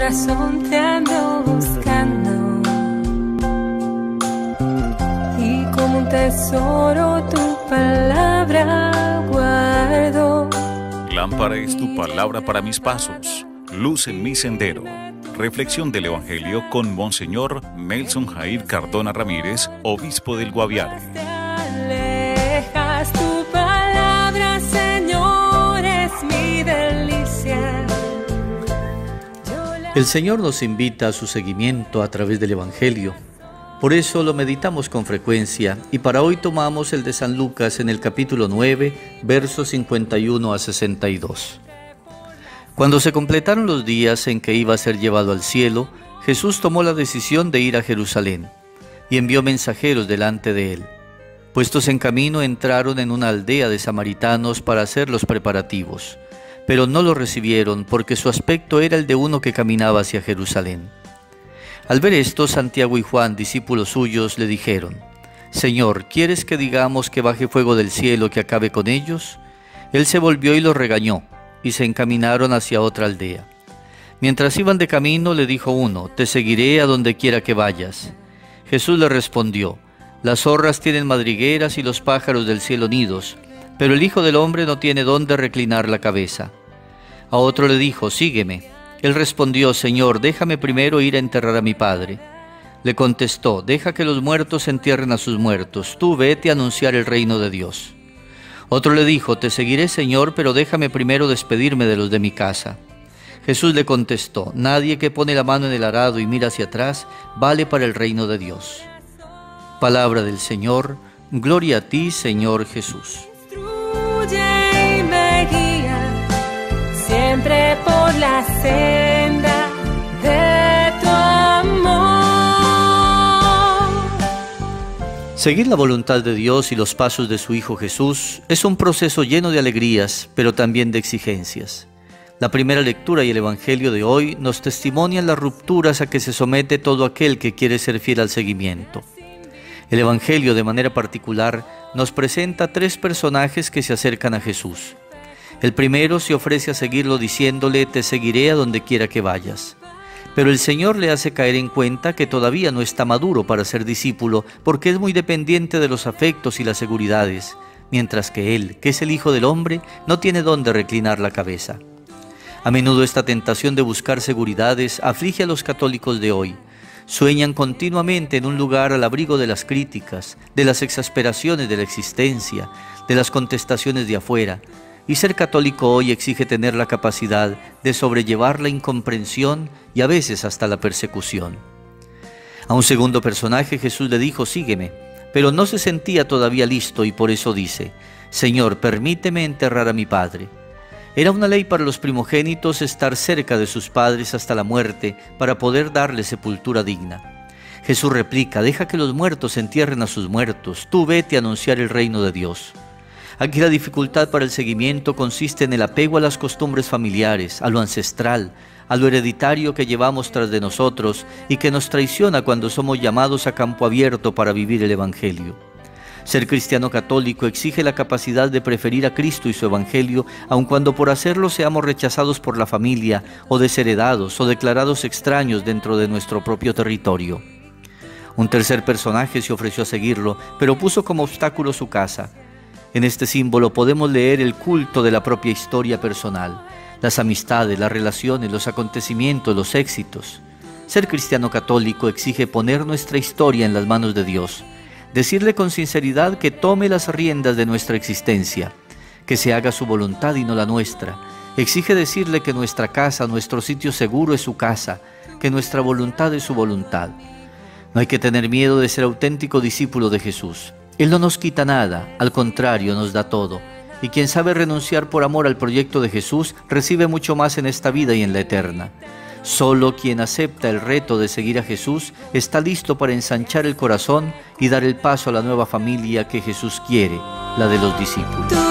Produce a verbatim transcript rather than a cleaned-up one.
corazón te ando buscando, y como un tesoro tu palabra guardo. Lámpara es tu palabra para mis pasos, luz en mi sendero. Reflexión del Evangelio con Monseñor Nelson Jair Cardona Ramírez, obispo del Guaviare. Te alejas, tu palabra, Señor, es mi delicia. El Señor nos invita a su seguimiento a través del Evangelio. Por eso lo meditamos con frecuencia y para hoy tomamos el de San Lucas en el capítulo nueve, versos cincuenta y uno a sesenta y dos. Cuando se completaron los días en que iba a ser llevado al cielo, Jesús tomó la decisión de ir a Jerusalén y envió mensajeros delante de él. Puestos en camino, entraron en una aldea de samaritanos para hacer los preparativos, pero no lo recibieron porque su aspecto era el de uno que caminaba hacia Jerusalén. Al ver esto, Santiago y Juan, discípulos suyos, le dijeron: «Señor, ¿quieres que digamos que baje fuego del cielo que acabe con ellos?». Él se volvió y los regañó, y se encaminaron hacia otra aldea. Mientras iban de camino, le dijo uno: «Te seguiré a donde quiera que vayas». Jesús le respondió: «Las zorras tienen madrigueras y los pájaros del cielo nidos, pero el Hijo del Hombre no tiene dónde reclinar la cabeza». A otro le dijo: «Sígueme». Él respondió: «Señor, déjame primero ir a enterrar a mi padre». Le contestó: «Deja que los muertos entierren a sus muertos, tú vete a anunciar el reino de Dios». Otro le dijo: «Te seguiré, Señor, pero déjame primero despedirme de los de mi casa». Jesús le contestó: «Nadie que pone la mano en el arado y mira hacia atrás vale para el reino de Dios». Palabra del Señor. Gloria a ti, Señor Jesús. Instruye y me guía siempre por la senda de tu amor. Seguir la voluntad de Dios y los pasos de su Hijo Jesús es un proceso lleno de alegrías, pero también de exigencias. La primera lectura y el Evangelio de hoy nos testimonian las rupturas a que se somete todo aquel que quiere ser fiel al seguimiento. El Evangelio, de manera particular, nos presenta tres personajes que se acercan a Jesús. El primero se ofrece a seguirlo diciéndole: «Te seguiré a donde quiera que vayas». Pero el Señor le hace caer en cuenta que todavía no está maduro para ser discípulo porque es muy dependiente de los afectos y las seguridades, mientras que Él, que es el Hijo del Hombre, no tiene dónde reclinar la cabeza. A menudo esta tentación de buscar seguridades aflige a los católicos de hoy. Sueñan continuamente en un lugar al abrigo de las críticas, de las exasperaciones de la existencia, de las contestaciones de afuera. Y ser católico hoy exige tener la capacidad de sobrellevar la incomprensión y a veces hasta la persecución. A un segundo personaje Jesús le dijo: «Sígueme», pero no se sentía todavía listo y por eso dice: «Señor, permíteme enterrar a mi padre». Era una ley para los primogénitos estar cerca de sus padres hasta la muerte para poder darles sepultura digna. Jesús replica: «Deja que los muertos entierren a sus muertos, tú vete a anunciar el reino de Dios». Aquí la dificultad para el seguimiento consiste en el apego a las costumbres familiares, a lo ancestral, a lo hereditario que llevamos tras de nosotros y que nos traiciona cuando somos llamados a campo abierto para vivir el Evangelio. Ser cristiano católico exige la capacidad de preferir a Cristo y su Evangelio, aun cuando por hacerlo seamos rechazados por la familia o desheredados o declarados extraños dentro de nuestro propio territorio. Un tercer personaje se ofreció a seguirlo, pero puso como obstáculo su casa. En este símbolo podemos leer el culto de la propia historia personal, las amistades, las relaciones, los acontecimientos, los éxitos. Ser cristiano católico exige poner nuestra historia en las manos de Dios, decirle con sinceridad que tome las riendas de nuestra existencia, que se haga su voluntad y no la nuestra. Exige decirle que nuestra casa, nuestro sitio seguro es su casa, que nuestra voluntad es su voluntad. No hay que tener miedo de ser auténtico discípulo de Jesús. Él no nos quita nada, al contrario, nos da todo. Y quien sabe renunciar por amor al proyecto de Jesús, recibe mucho más en esta vida y en la eterna. Solo quien acepta el reto de seguir a Jesús está listo para ensanchar el corazón y dar el paso a la nueva familia que Jesús quiere, la de los discípulos.